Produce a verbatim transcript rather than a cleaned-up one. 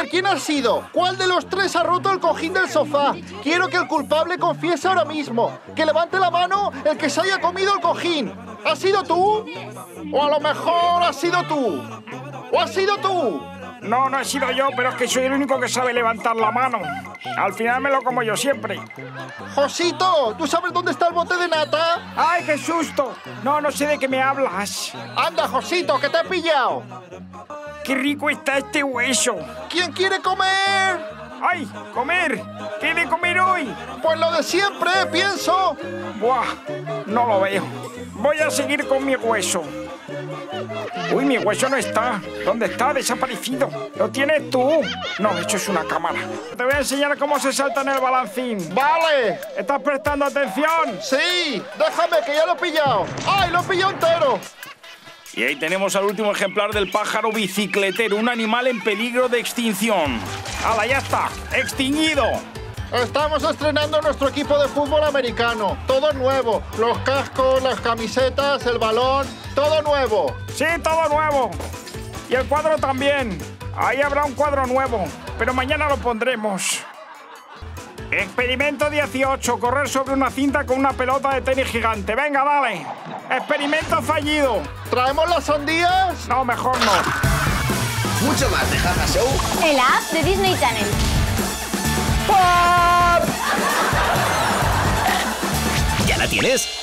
ver, ¿quién ha sido? ¿Cuál de los tres ha roto el cojín del sofá? Quiero que el culpable confiese ahora mismo. Que levante la mano el que se haya comido el cojín. ¿Has sido tú? ¿O a lo mejor has sido tú? ¿O has sido tú? No, no he sido yo, pero es que soy el único que sabe levantar la mano. Al final me lo como yo siempre. Josito, ¿tú sabes dónde está el bote de nata? ¡Ay, qué susto! No, no sé de qué me hablas. Anda, Josito, que te he pillado. ¡Qué rico está este hueso! ¿Quién quiere comer? ¡Ay, comer! ¿Qué he de comer hoy? Pues lo de siempre, pienso. Buah, no lo veo. Voy a seguir con mi hueso. Uy, mi hueso no está. ¿Dónde está? Desaparecido. ¿Lo tienes tú? No, eso es una cámara. Te voy a enseñar cómo se salta en el balancín. Vale. ¿Estás prestando atención? Sí, déjame que ya lo he pillado. ¡Ay, lo he pillado entero! Y ahí tenemos al último ejemplar del pájaro bicicletero, un animal en peligro de extinción. ¡Hala, ya está! ¡Extinguido! Estamos estrenando nuestro equipo de fútbol americano. Todo nuevo. Los cascos, las camisetas, el balón, todo nuevo. Sí, todo nuevo. Y el cuadro también. Ahí habrá un cuadro nuevo, pero mañana lo pondremos. Experimento dieciocho. Correr sobre una cinta con una pelota de tenis gigante. Venga, dale. Experimento fallido. ¿Traemos las sandías? No, mejor no. Mucho más de Jaja Show en la app de Disney Channel. ¿Ya la tienes?